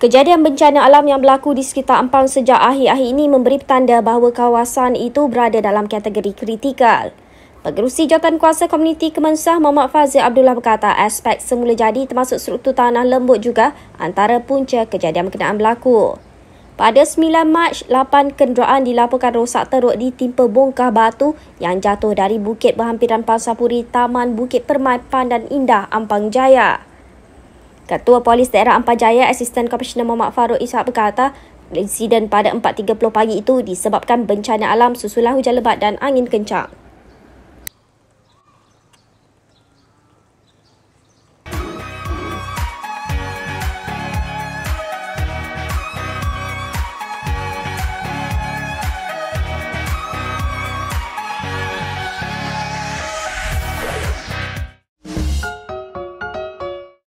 Kejadian bencana alam yang berlaku di sekitar Ampang sejak akhir-akhir ini memberi petanda bahawa kawasan itu berada dalam kategori kritikal. Pengerusi Jawatan Kuasa Komuniti Kemensah Muhammad Fazil Abdullah berkata aspek semula jadi termasuk struktur tanah lembut juga antara punca kejadian berkenaan berlaku. Pada 9 Mac, 8 kenderaan dilaporkan rosak teruk ditimpa bongkah batu yang jatuh dari bukit berhampiran Pangsapuri Taman Bukit Permai Pandan Indah, Ampang Jaya. Ketua Polis Daerah Ampang Jaya, Asisten Komisioner Muhammad Farouk Ishak berkata, insiden pada 4.30 pagi itu disebabkan bencana alam susulan hujan lebat dan angin kencang.